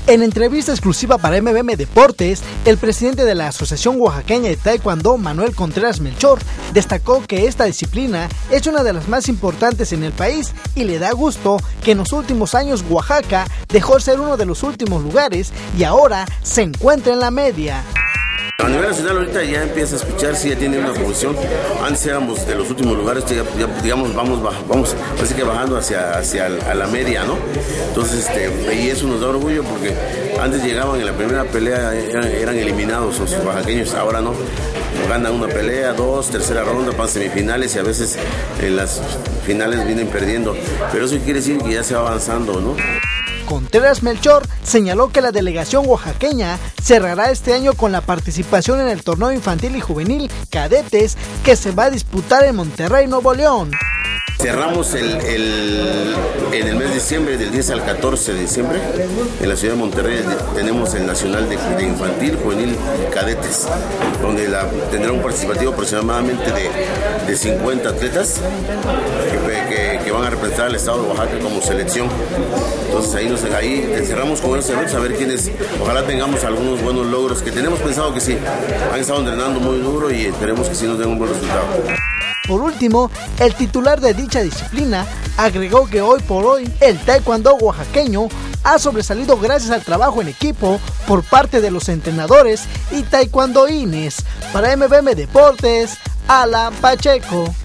En entrevista exclusiva para MBM Deportes, el presidente de la Asociación Oaxaqueña de Taekwondo, Manuel Contreras Melchor, destacó que esta disciplina es una de las más importantes en el país y le da gusto que en los últimos años Oaxaca dejó de ser uno de los últimos lugares y ahora se encuentra en la media. A nivel nacional ahorita ya empieza a escuchar, sí, ya tiene una posición. Antes éramos de los últimos lugares, ya digamos, vamos parece que bajando hacia la media, ¿no? Entonces, y eso nos da orgullo porque antes llegaban en la primera pelea, eran eliminados los oaxaqueños, ahora no. Ganan una pelea, dos, tercera ronda, pasan semifinales y a veces en las finales vienen perdiendo. Pero eso quiere decir que ya se va avanzando, ¿no? Contreras Melchor señaló que la delegación oaxaqueña cerrará este año con la participación en el torneo infantil y juvenil cadetes que se va a disputar en Monterrey, Nuevo León. Cerramos en el mes de diciembre, del 10 al 14 de diciembre, en la ciudad de Monterrey tenemos el Nacional de Infantil, Juvenil y Cadetes, donde tendrá un participativo aproximadamente de 50 atletas que van a representar al estado de Oaxaca como selección. Entonces ahí cerramos con esos eventos a ver quiénes, ojalá tengamos algunos buenos logros, que tenemos pensado que sí, han estado entrenando muy duro y esperemos que sí nos den un buen resultado. Por último, el titular de dicha disciplina agregó que hoy por hoy el taekwondo oaxaqueño ha sobresalido gracias al trabajo en equipo por parte de los entrenadores y taekwondoines. Para MBM Deportes, Alan Pacheco.